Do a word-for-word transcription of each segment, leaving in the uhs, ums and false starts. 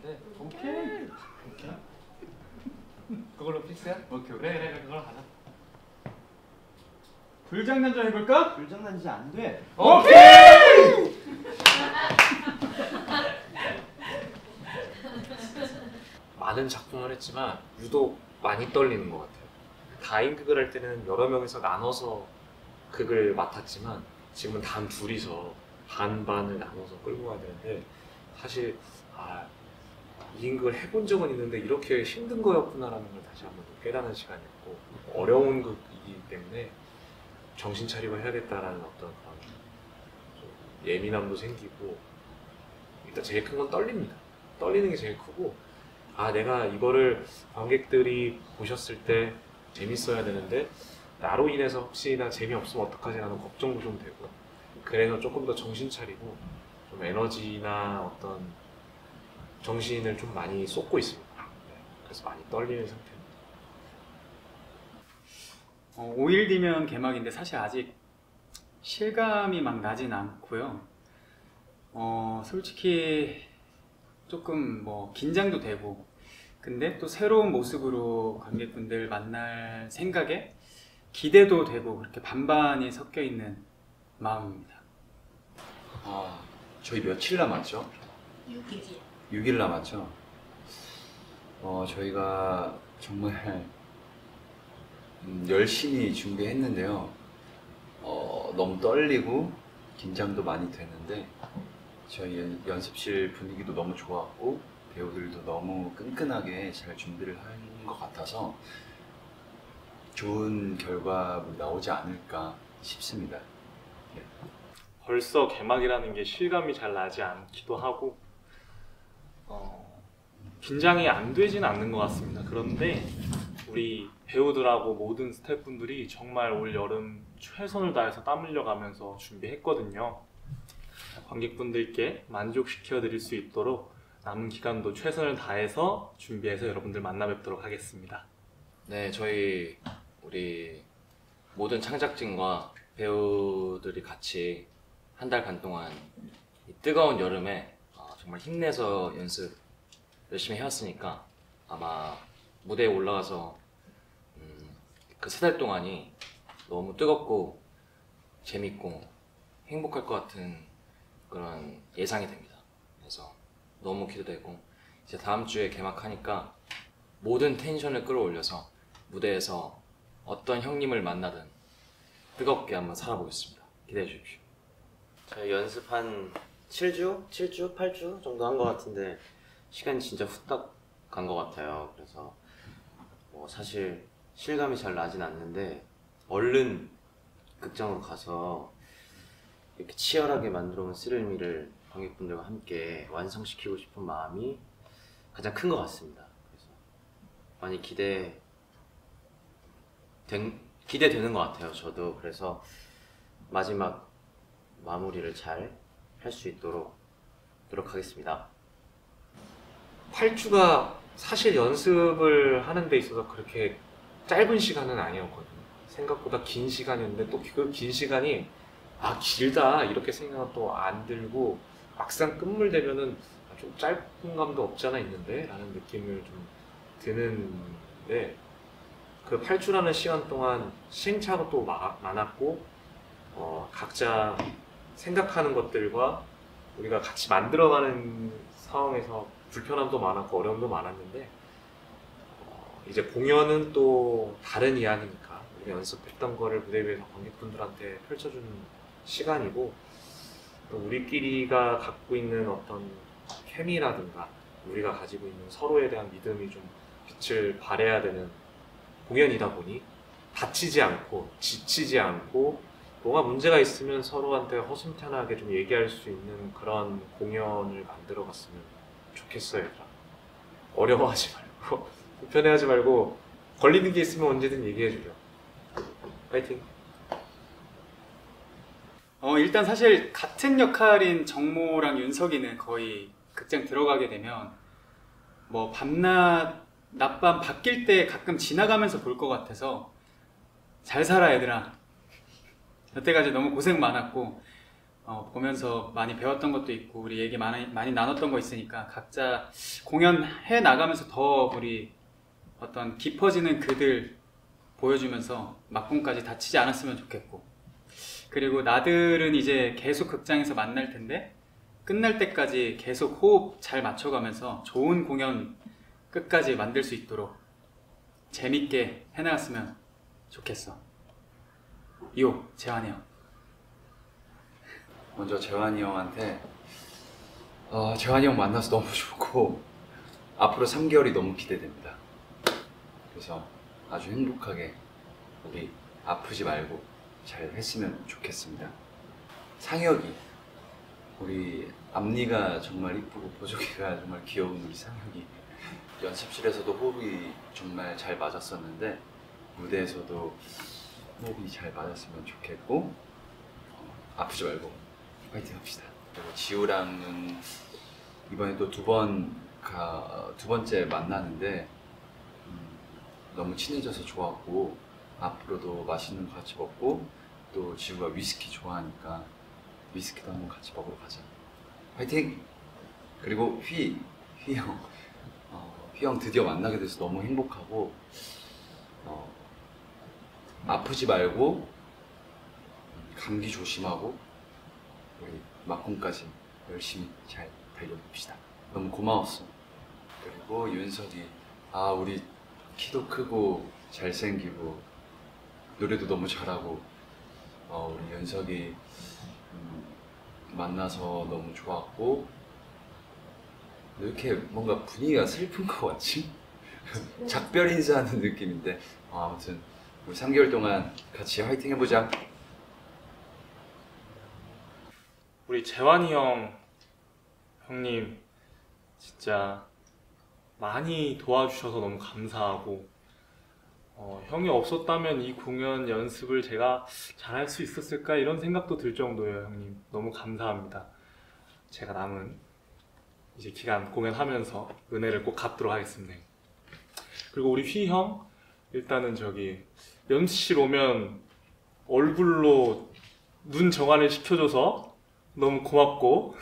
되는데. 오케이. 오케이. 그걸로 픽스야? 오케이. 그래 그래 그래 그걸로 가자. 불장난전 해볼까? 불장난이지 안 돼. 오케이! 많은 작품을 했지만 유독 많이 떨리는 것 같아요. 다인극을 할 때는 여러 명이서 나눠서 극을 맡았지만 지금은 단 둘이서 반반을 나눠서 끌고 가야 되는데 사실 아, 이인극을 해본 적은 있는데 이렇게 힘든 거였구나라는 걸 다시 한번 깨닫는 시간이었고 어려운 극이기 때문에 정신 차리고 해야겠다라는 어떤 그런 좀 예민함도 생기고 일단 제일 큰 건 떨립니다. 떨리는 게 제일 크고 아 내가 이거를 관객들이 보셨을 때 재밌어야 되는데 나로 인해서 혹시나 재미없으면 어떡하지 라는 걱정도 좀 되고 그래서 조금 더 정신 차리고 좀 에너지나 어떤 정신을 좀 많이 쏟고 있습니다. 네, 그래서 많이 떨리는 상태입니다. 어, 오 일 뒤면 개막인데 사실 아직 실감이 막 나진 않고요. 어, 솔직히 조금 뭐 긴장도 되고 근데 또 새로운 모습으로 관객분들 만날 생각에 기대도 되고 그렇게 반반이 섞여 있는 마음입니다. 아, 저희 며칠 남았죠? 육 일. 육 일 남았죠? 어, 저희가 정말 음, 열심히 준비했는데요. 어, 너무 떨리고 긴장도 많이 되는데 저희 연, 연습실 분위기도 너무 좋았고 배우들도 너무 끈끈하게 잘 준비를 한 것 같아서 좋은 결과물이 나오지 않을까 싶습니다. 네. 벌써 개막이라는 게 실감이 잘 나지 않기도 하고 어, 긴장이 안 되지는 않는 것 같습니다. 그런데 우리 배우들하고 모든 스태프분들이 정말 올 여름 최선을 다해서 땀 흘려가면서 준비했거든요. 관객분들께 만족시켜 드릴 수 있도록 남은 기간도 최선을 다해서 준비해서 여러분들 만나 뵙도록 하겠습니다. 네, 저희 우리 모든 창작진과 배우들이 같이 한 달간 동안 이 뜨거운 여름에 어, 정말 힘내서 연습 열심히 해왔으니까 아마 무대에 올라가서 음, 그 세 달 동안이 너무 뜨겁고 재밌고 행복할 것 같은 그런 예상이 됩니다. 그래서 너무 기대되고 이제 다음 주에 개막하니까 모든 텐션을 끌어올려서 무대에서 어떤 형님을 만나든 뜨겁게 한번 살아보겠습니다. 기대해 주십시오. 저희 연습 한 칠 주? 칠 주? 팔 주 정도 한 것 같은데 시간이 진짜 후딱 간 것 같아요. 그래서 뭐 사실 실감이 잘 나진 않는데 얼른 극장으로 가서 이렇게 치열하게 만들어 온 스릴미를 관객분들과 함께 완성시키고 싶은 마음이 가장 큰 것 같습니다. 그래서 많이 기대 된, 기대되는 것 같아요. 저도. 그래서 마지막 마무리를 잘 할 수 있도록 노력하겠습니다. 팔 주가 사실 연습을 하는 데 있어서 그렇게 짧은 시간은 아니었거든요. 생각보다 긴 시간이었는데 또 그 긴 시간이 아 길다 이렇게 생각은 또 안 들고 막상 끝물되면은 좀 짧은 감도 없지 않아 있는데 라는 느낌을 좀 드는데 그 팔 주라는 시간 동안 시행착오가 또 마, 많았고 어, 각자 생각하는 것들과 우리가 같이 만들어가는 상황에서 불편함도 많았고 어려움도 많았는데 어, 이제 공연은 또 다른 이야기니까 우리 연습했던 거를 무대 위에서 관객분들한테 펼쳐주는 시간이고 또 우리끼리가 갖고 있는 어떤 케미라든가 우리가 가지고 있는 서로에 대한 믿음이 좀 빛을 발해야 되는 공연이다 보니 다치지 않고 지치지 않고 뭐가 문제가 있으면 서로한테 허심탄회하게 좀 얘기할 수 있는 그런 공연을 만들어 갔으면 좋겠어요. 얘들아. 어려워하지 말고 불편해하지 말고 걸리는 게 있으면 언제든 얘기해 주려. 파이팅. 어, 일단 사실 같은 역할인 정모랑 윤석이는 거의 극장 들어가게 되면 뭐 밤낮 낮밤 바뀔 때 가끔 지나가면서 볼 것 같아서 잘 살아 얘들아. 여태까지 너무 고생 많았고 어, 보면서 많이 배웠던 것도 있고 우리 얘기 많이, 많이 나눴던 거 있으니까 각자 공연해 나가면서 더 우리 어떤 깊어지는 글들 보여주면서 막공까지 다치지 않았으면 좋겠고, 그리고 나들은 이제 계속 극장에서 만날 텐데 끝날 때까지 계속 호흡 잘 맞춰가면서 좋은 공연 끝까지 만들 수 있도록 재밌게 해나갔으면 좋겠어. 요, 재환이 형. 먼저 재환이 형한테 어, 재환이 형 만나서 너무 좋고 앞으로 삼 개월이 너무 기대됩니다. 그래서 아주 행복하게 우리 아프지 말고 잘 했으면 좋겠습니다. 상혁이, 우리 앞니가 정말 이쁘고 보조개가 정말 귀여운 우리 상혁이, 연습실에서도 호흡이 정말 잘 맞았었는데 무대에서도 호흡이 잘 맞았으면 좋겠고 어, 아프지 말고 파이팅 합시다. 그리고 지우랑은 이번에 또 두 번 두 번째 만나는데 음, 너무 친해져서 좋았고 앞으로도 맛있는 거 같이 먹고 또 지우가 위스키 좋아하니까 위스키도 한번 같이 먹으러 가자. 파이팅! 그리고 휘, 휘 형, 어, 휘 형 드디어 만나게 돼서 너무 행복하고 어, 아프지 말고 감기 조심하고 우리 막공까지 열심히 잘 달려봅시다. 너무 고마웠어. 그리고 윤석이, 아 우리 키도 크고 잘생기고 노래도 너무 잘하고 어, 우리 윤석이 음, 만나서 너무 좋았고 왜 이렇게 뭔가 분위기가 슬픈 것 같지? 작별 인사하는 느낌인데 어, 아무튼 우리 삼 개월 동안 같이 화이팅 해보자. 우리 재환이 형, 형님 진짜 많이 도와주셔서 너무 감사하고 어, 형이 없었다면 이 공연 연습을 제가 잘할 수 있었을까 이런 생각도 들 정도예요. 형님 너무 감사합니다. 제가 남은 이제 기간 공연하면서 은혜를 꼭 갚도록 하겠습니다. 그리고 우리 휘 형, 일단은 저기 연습실 오면 얼굴로 눈 정화를 시켜줘서 너무 고맙고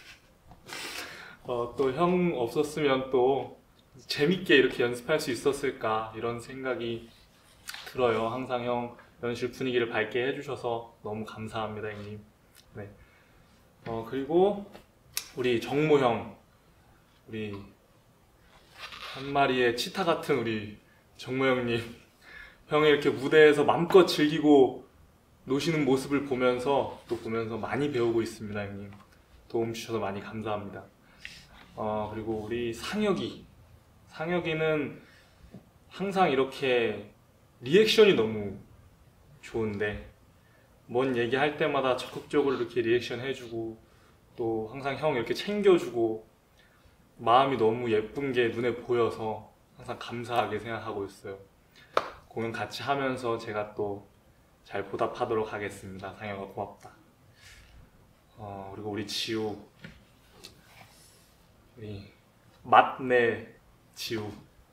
어, 또 형 없었으면 또 재밌게 이렇게 연습할 수 있었을까 이런 생각이 들어요. 항상 형 연습 분위기를 밝게 해주셔서 너무 감사합니다, 형님. 네. 어, 그리고 우리 정모 형, 우리 한 마리의 치타 같은 우리 정모 형님, 형이 이렇게 무대에서 마음껏 즐기고 노시는 모습을 보면서 또 보면서 많이 배우고 있습니다, 형님. 도움 주셔서 많이 감사합니다. 어, 그리고 우리 상혁이, 상혁이는 항상 이렇게 리액션이 너무 좋은데 뭔 얘기할 때마다 적극적으로 이렇게 리액션 해주고 또 항상 형 이렇게 챙겨주고 마음이 너무 예쁜 게 눈에 보여서 항상 감사하게 생각하고 있어요. 공연 같이 하면서 제가 또 잘 보답하도록 하겠습니다. 상혁아 고맙다. 어, 그리고 우리 지우, 우리 맛내 지우,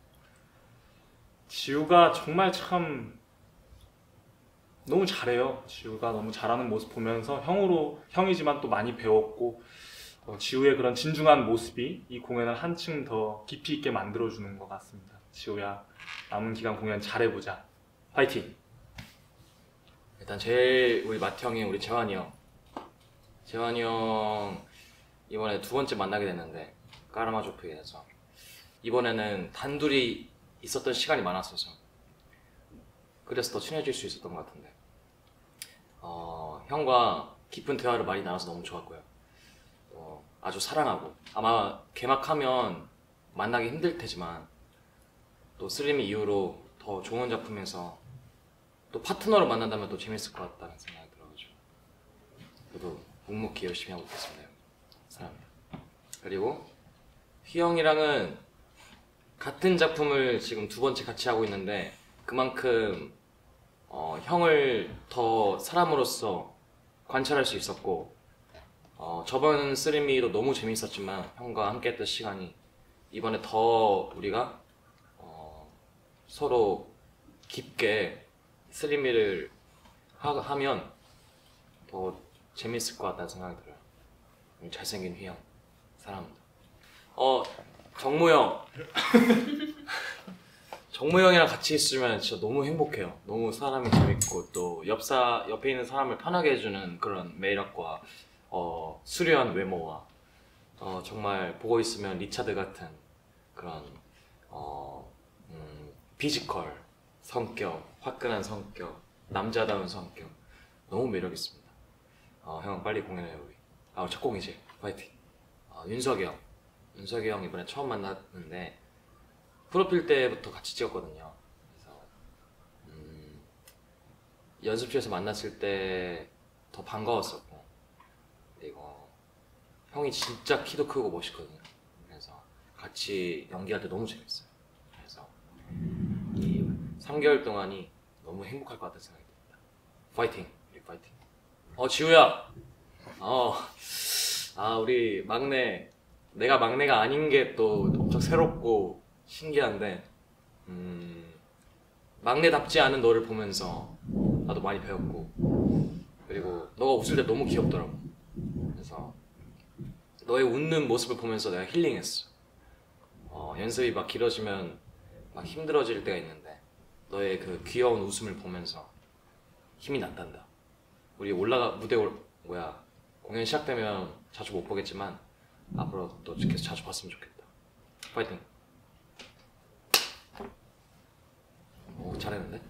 지우가 정말 참 너무 잘해요. 지우가 너무 잘하는 모습 보면서 형으로, 형이지만 또 많이 배웠고 어, 지우의 그런 진중한 모습이 이 공연을 한층 더 깊이 있게 만들어주는 것 같습니다. 지우야, 남은 기간 공연 잘해보자. 화이팅! 일단 제일 우리 마트 형이 우리 재환이 형. 재환이 형 이번에 두 번째 만나게 됐는데 까라마조프에서 이번에는 단둘이 있었던 시간이 많았어서 그래서 더 친해질 수 있었던 것 같은데 어, 형과 깊은 대화를 많이 나눠서 너무 좋았고요. 어, 아주 사랑하고 아마 개막하면 만나기 힘들 테지만 또 쓰리미 이후로 더 좋은 작품에서 또 파트너로 만난다면 또 재밌을 것 같다는 생각이 들어가지고 저도 묵묵히 열심히 하고 있겠습니다. 사랑합니다. 그리고 휘 형이랑은 같은 작품을 지금 두 번째 같이 하고 있는데 그만큼 어, 형을 더 사람으로서 관찰할 수 있었고 어, 저번 쓰리미도 너무 재밌었지만 형과 함께 했던 시간이 이번에 더 우리가 어, 서로 깊게 쓰리미를 하, 하면 더 재밌을 것 같다는 생각이 들어요. 잘생긴 휘영 사랑합니다. 어 정무 형 정무 형이랑 같이 있으면 진짜 너무 행복해요. 너무 사람이 재밌고 또 옆사 옆에 있는 사람을 편하게 해주는 그런 매력과 어, 수려한 외모와 어, 정말 보고 있으면 리차드 같은 그런 어, 음, 피지컬, 성격, 화끈한 성격, 남자다운 성격 너무 매력 있습니다. 어, 형 빨리 공연해요 우리. 아, 첫 공이지. 파이팅. 어, 윤석이 형. 윤석이 형 이번에 처음 만났는데 프로필 때부터 같이 찍었거든요. 그래서 음, 연습실에서 만났을 때 더 반가웠었고 그리고 형이 진짜 키도 크고 멋있거든요. 그래서 같이 연기할 때 너무 재밌어요. 그래서 이 삼 개월 동안이 너무 행복할 것 같다는 생각이 듭니다. 파이팅! 우리 파이팅! 어 지우야! 어, 아 우리 막내 내가 막내가 아닌 게 또 엄청 새롭고 신기한데 음, 막내답지 않은 너를 보면서 나도 많이 배웠고 그리고 너가 웃을 때 너무 귀엽더라고. 그래서 너의 웃는 모습을 보면서 내가 힐링했어. 어, 연습이 막 길어지면 막 힘들어질 때가 있는데 너의 그 귀여운 웃음을 보면서 힘이 난단다. 우리 올라가 무대 올 뭐야 공연 시작되면 자주 못 보겠지만 앞으로 또 계속 자주 봤으면 좋겠다. 파이팅. 오 잘했는데?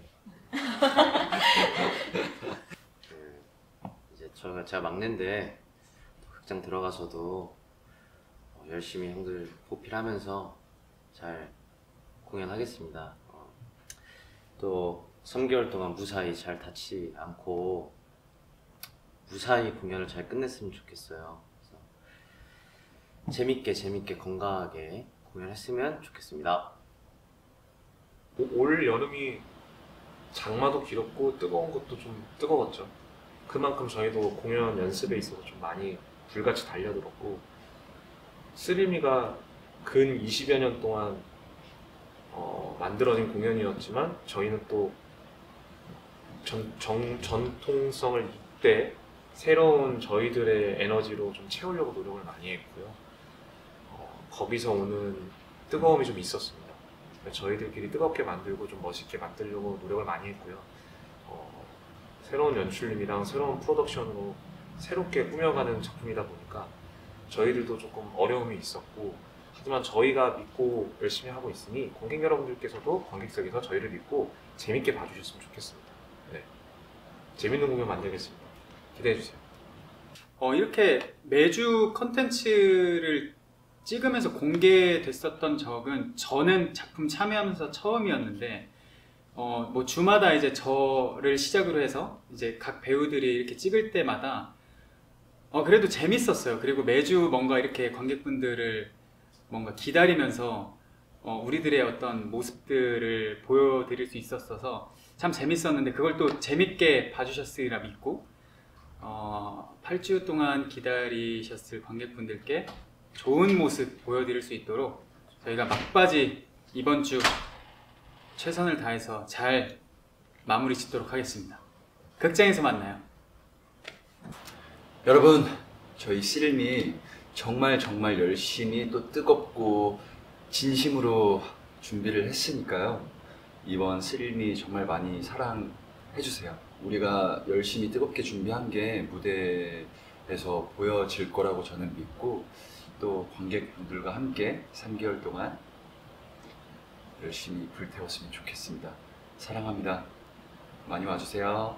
그 이제 저 제가 막내인데 극장 들어가서도 어, 열심히 형들 보필하면서 잘 공연하겠습니다. 어, 또 삼 개월 동안 무사히 잘 다치지 않고 무사히 공연을 잘 끝냈으면 좋겠어요. 그래서 재밌게 재밌게 건강하게 공연했으면 좋겠습니다. 올 여름이 장마도 길었고 뜨거운 것도 좀 뜨거웠죠. 그만큼 저희도 공연 연습에 있어서 좀 많이 불같이 달려들었고 쓰리미가 근 이십여 년 동안 어, 만들어진 공연이었지만 저희는 또 전, 정, 전통성을 잇대 새로운 저희들의 에너지로 좀 채우려고 노력을 많이 했고요. 어, 거기서 오는 뜨거움이 좀 있었습니다. 저희들끼리 뜨겁게 만들고 좀 멋있게 만들려고 노력을 많이 했고요. 어, 새로운 연출님이랑 새로운 프로덕션으로 새롭게 꾸며가는 작품이다 보니까 저희들도 조금 어려움이 있었고 하지만 저희가 믿고 열심히 하고 있으니 관객 여러분들께서도 관객석에서 저희를 믿고 재밌게 봐주셨으면 좋겠습니다. 네. 재밌는 공연 만들겠습니다. 기대해주세요. 어, 이렇게 매주 컨텐츠를 찍으면서 공개됐었던 적은 저는 작품 참여하면서 처음이었는데 어, 뭐 주마다 이제 저를 시작으로 해서 이제 각 배우들이 이렇게 찍을 때마다 어, 그래도 재밌었어요. 그리고 매주 뭔가 이렇게 관객분들을 뭔가 기다리면서 어, 우리들의 어떤 모습들을 보여드릴 수 있었어서 참 재밌었는데 그걸 또 재밌게 봐주셨으리라 믿고 어, 팔 주 동안 기다리셨을 관객분들께 좋은 모습 보여드릴 수 있도록 저희가 막바지 이번 주 최선을 다해서 잘 마무리 짓도록 하겠습니다. 극장에서 만나요. 여러분, 저희 씨름이 정말 정말 열심히 또 뜨겁고 진심으로 준비를 했으니까요. 이번 씨름이 정말 많이 사랑해주세요. 우리가 열심히 뜨겁게 준비한 게 무대에서 보여질 거라고 저는 믿고 또 관객분들과 함께 삼 개월 동안 열심히 불태웠으면 좋겠습니다. 사랑합니다. 많이 와주세요.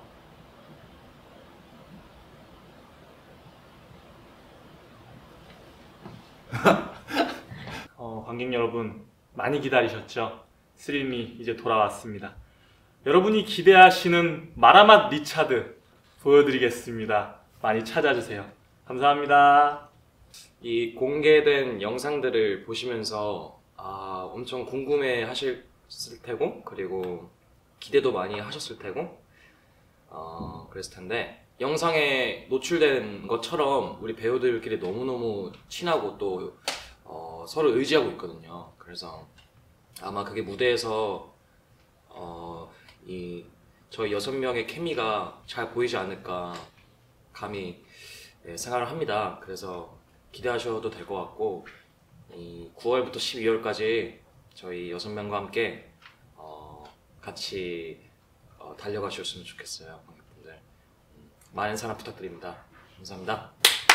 어, 관객 여러분 많이 기다리셨죠? 스릴미 이제 돌아왔습니다. 여러분이 기대하시는 마라맛 리차드 보여드리겠습니다. 많이 찾아주세요. 감사합니다. 이 공개된 영상들을 보시면서 아, 엄청 궁금해 하셨을 테고 그리고 기대도 많이 하셨을 테고 어, 그랬을 텐데 영상에 노출된 것처럼 우리 배우들끼리 너무너무 친하고 또 어, 서로 의지하고 있거든요. 그래서 아마 그게 무대에서 어, 이 저희 여섯 명의 케미가 잘 보이지 않을까 감히 네, 생활을 합니다. 그래서 기대하셔도 될 것 같고 이 구월부터 십이월까지 저희 여섯 명과 함께 어, 같이 어, 달려가셨으면 좋겠어요. 관객분들 음, 많은 사랑 부탁드립니다. 감사합니다.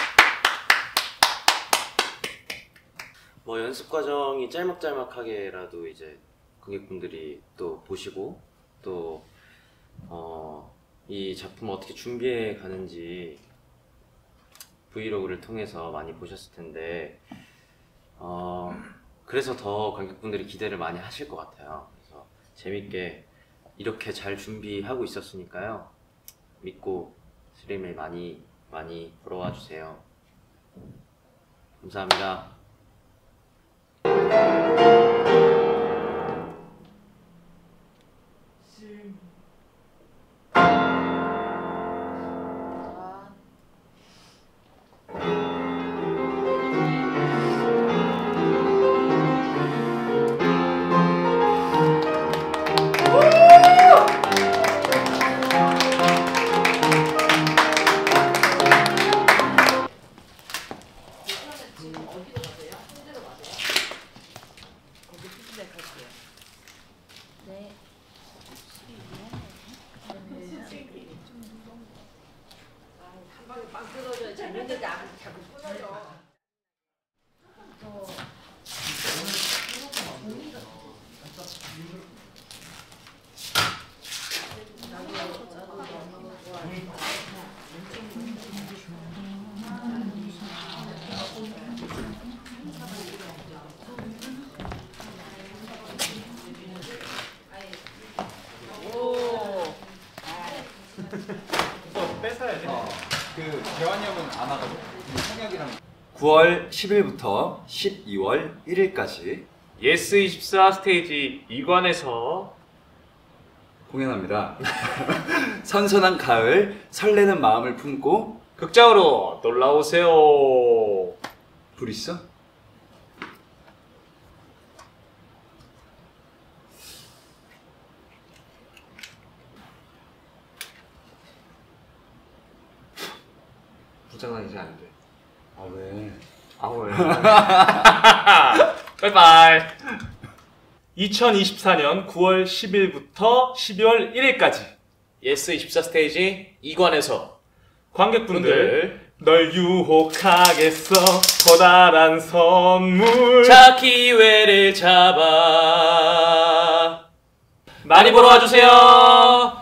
뭐 연습 과정이 짤막짤막하게라도 이제 관객분들이 또 보시고 또 어, 이 작품을 어떻게 준비해 가는지 브이로그를 통해서 많이 보셨을 텐데 어, 그래서 더 관객분들이 기대를 많이 하실 것 같아요. 그래서 재밌게 이렇게 잘 준비하고 있었으니까요. 믿고 스트림을 많이 많이 보러 와 주세요. 감사합니다. 그 재환이 형은 안 와가지고 성혁이랑 구월 십일부터 십이월 일일까지 예스 이십사 스테이지 이 관에서 공연합니다. 선선한 가을, 설레는 마음을 품고 극장으로 놀러오세요. 불 있어? 부장은 이제 안 돼. 아 왜? 아월. 바이바이. 이천이십사 년 구월 십일부터 십이월 일일까지 예스 이십사 스테이지 이 관에서 관객분들 널 유혹하겠어 커다란 선물 자 기회를 잡아 많이 보러 와주세요.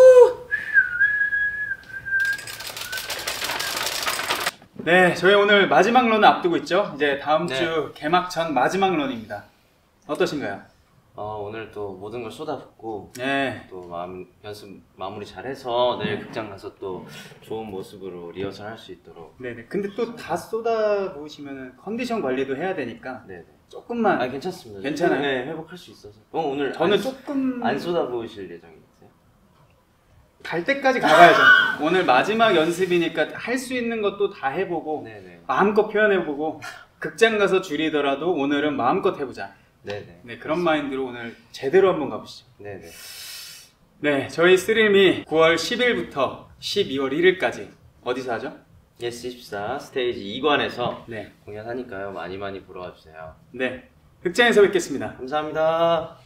네, 저희 오늘 마지막 런을 앞두고 있죠. 이제 다음 네. 주 개막 전 마지막 런입니다. 어떠신가요? 어, 오늘 또 모든 걸 쏟아붓고 네, 또 마음, 연습 마무리 잘해서 내일 극장 가서 또 좋은 모습으로 리허설 할 수 있도록. 네네. 근데 또 다 쏟아 부으시면 컨디션 관리도 해야 되니까 네네. 조금만. 아 괜찮습니다. 괜찮아요? 네, 회복할 수 있어서. 어, 오늘 저는 안, 조금 안 쏟아부으실 예정이세요? 갈 때까지 가봐야죠. 오늘 마지막 연습이니까 할 수 있는 것도 다 해보고 네네. 마음껏 표현해보고 극장 가서 줄이더라도 오늘은 마음껏 해보자. 네네. 네, 그런 마인드로 오늘 제대로 한번 가보시죠. 네네. 네, 저희 스트림이 구월 십일부터 십이월 일일까지 어디서 하죠? 예스 이십사 스테이지 이 관에서 네, 공연하니까요. 많이 많이 보러 와주세요. 네, 극장에서 뵙겠습니다. 감사합니다.